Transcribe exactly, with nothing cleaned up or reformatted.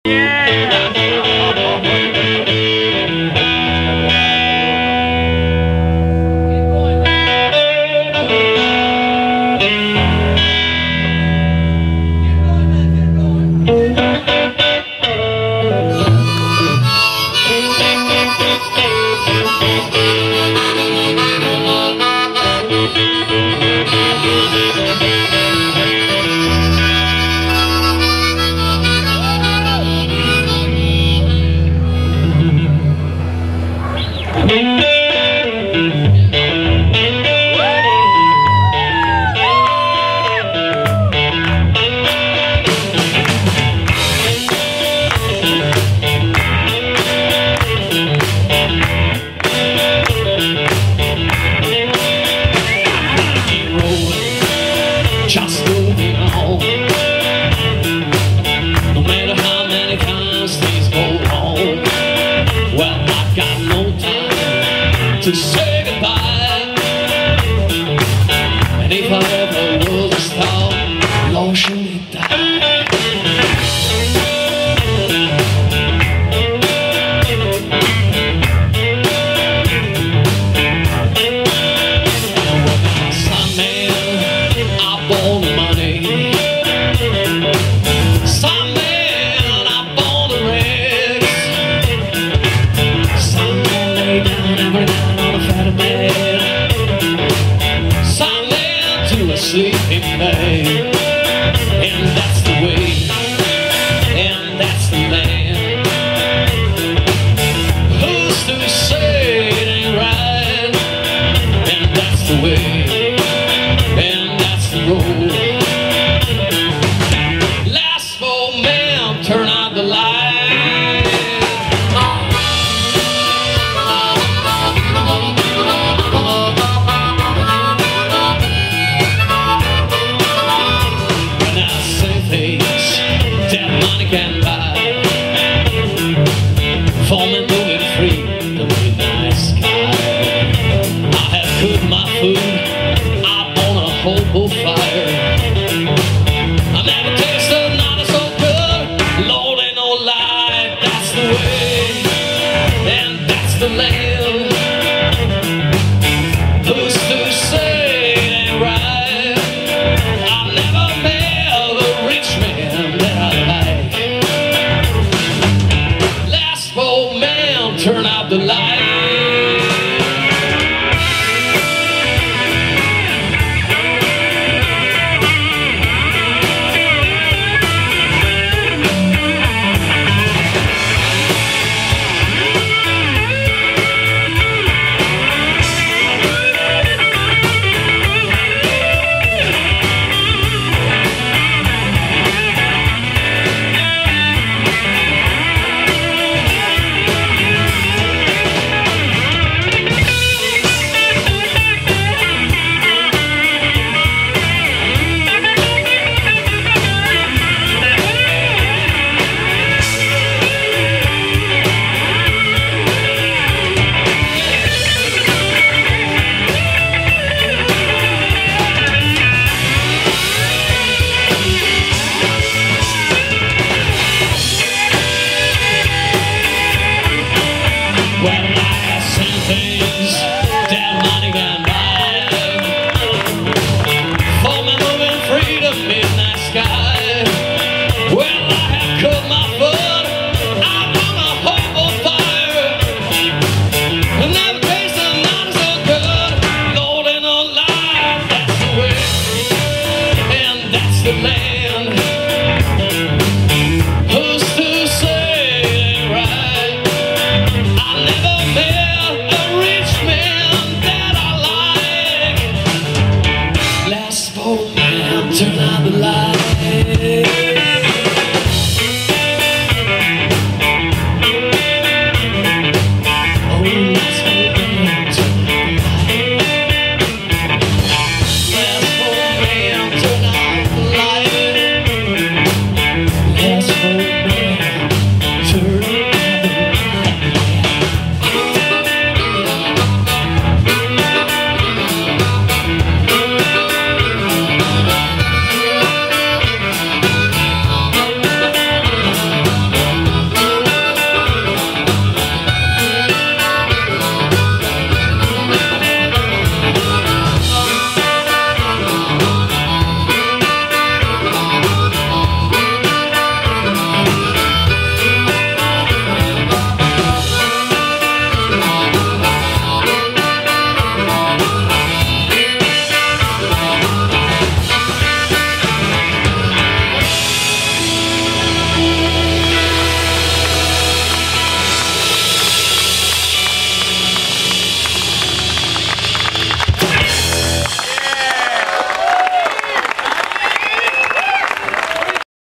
Just moving on. No matter how many times things go wrong, well, I've got no time to say goodbye. And if I ever was a star, Lord, should it die? Sleeping bag, and that's the way, and that's the man. Who's to say it ain't right? And that's the way, and that's the road. Last old man, turn out the light. That money can buy.